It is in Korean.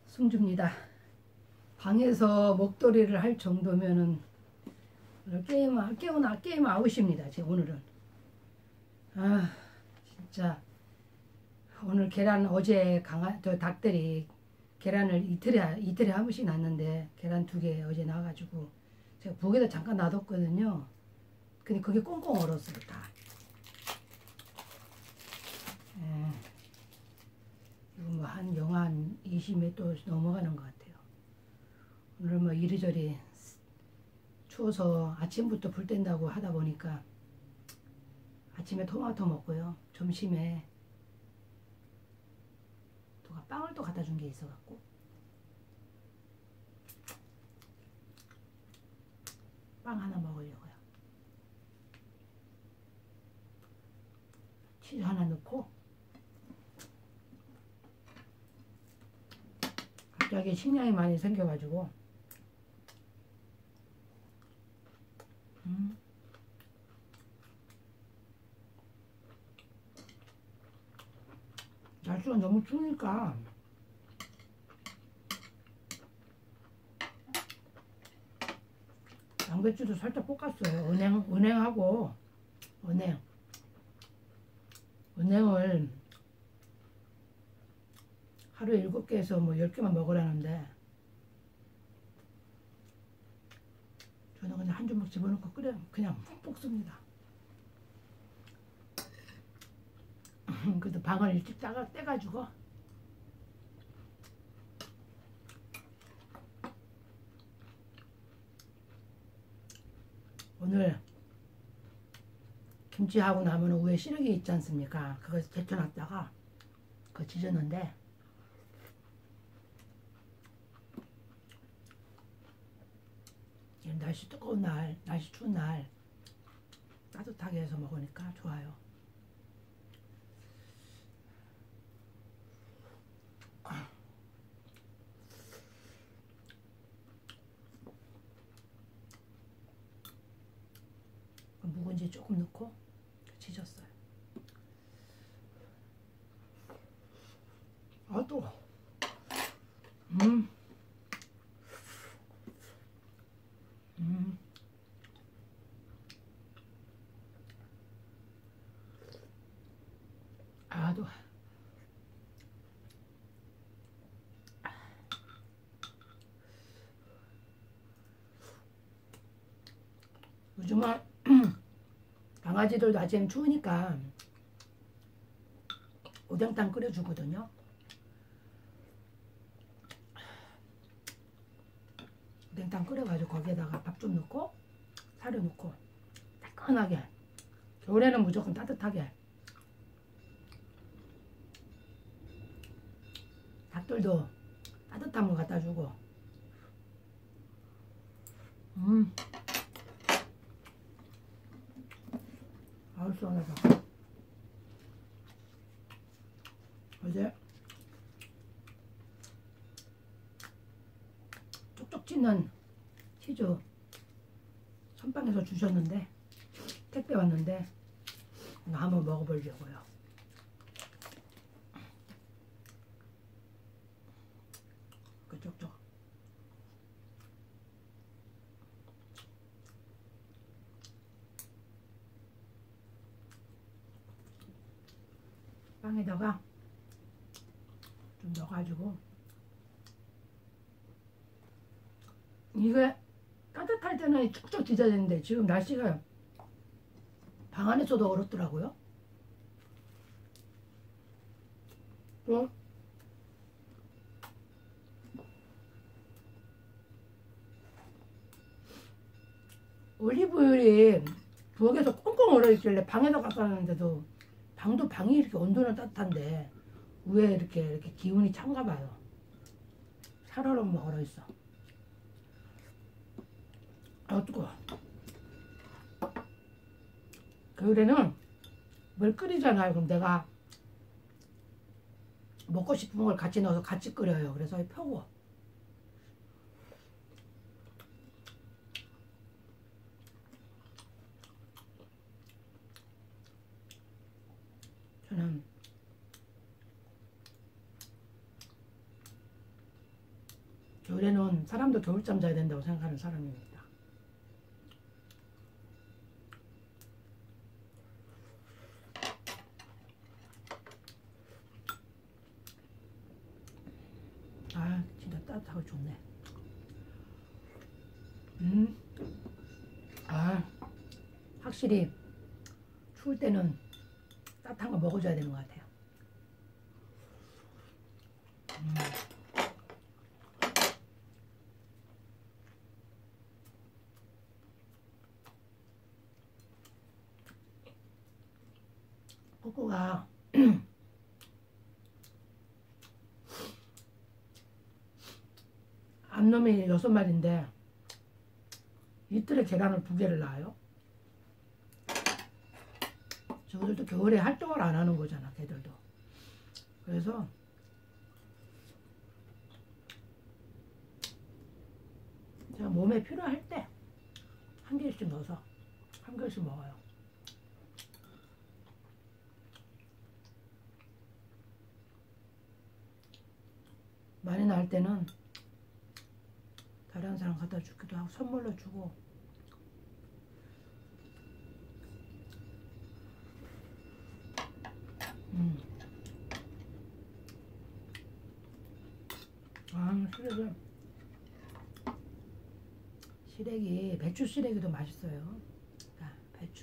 승주입니다. 방에서 목도리를 할 정도면은 게임 아웃입니다. 지금 오늘은. 아 진짜 오늘 계란 어제 저 닭들이 계란을 이틀에 한 번씩 낳는데 계란 2개 어제 나와가지고 제가 부엌에다 잠깐 놔뒀거든요. 근데 그게 꽁꽁 얼었어요 다. 예. 이거 뭐 한 영하 한 20몇 도 넘어가는 것 같아요. 오늘 뭐 이리저리 추워서 아침부터 불 뗀다고 하다 보니까 아침에 토마토 먹고요. 점심에 누가 빵을 또 갖다 준 게 있어갖고 빵 하나 먹으려고요. 치즈 하나 넣고 갑자기 식량이 많이 생겨가지고 날씨가 너무 추우니까 양배추도 살짝 볶았어요. 은행하고 은행을 하루에 7개에서 뭐 10개만 먹으라는데 저는 그냥 한 주먹 집어넣고 그냥 푹 볶습니다. 그래도 방을 일찍 떼가지고 오늘 김치하고 나면 위에 시래기 있지 않습니까? 그거 데쳐놨다가 그거 지졌는데 날씨 뜨거운 날, 날씨 추운 날 따뜻하게 해서 먹으니까 좋아요. 묵은지 조금 넣고 지졌어요. 아 또 아도 요즘은 강아지들도 아침 추우니까 오뎅탕 끓여주거든요. 오뎅탕 끓여가지고 거기에다가 밥 좀 넣고 사료 넣고 따끈하게, 겨울에는 무조건 따뜻하게, 닭들도 따뜻한 거 갖다 주고 아우 시원하다. 어제 쪽쪽 찢는 치즈 선빵에서 주셨는데 택배 왔는데 이거 한번 먹어보려고요. 그 쪽쪽 빵에다가 좀 넣어가지고, 이게 따뜻할 때는 쭉쭉 찢어야 되는데 지금 날씨가 방 안에서도 얼었더라고요. 또 올리브유이 부엌에서 꽁꽁 얼어있길래 방에서 갖다 놨는데도 방이 이렇게 온도는 따뜻한데 위에 이렇게 기운이 찬가 봐요. 살얼음 뭐 얼어있어. 아 뜨거워. 겨울에는 물 끓이잖아요. 그럼 내가 먹고 싶은 걸 같이 넣어서 같이 끓여요. 그래서 펴고 저는 겨울에는 사람도 겨울잠 자야 된다고 생각하는 사람입니다. 아, 진짜 따뜻하고 좋네. 아, 확실히 추울 때는 따뜻한 거 먹어줘야 되는 것 같아요. 포크가 암놈이 6마리인데 이틀에 계란을 2개를 낳아요. 저들도 겨울에 활동을 안 하는 거잖아, 걔들도. 그래서 제가 몸에 필요할 때 한 개씩 넣어서 한 개씩 먹어요. 많이 날 때는 다른 사람 갖다 주기도 하고 선물로 주고. 아, 시래기, 배추 시래기도 맛있어요. 아, 배추.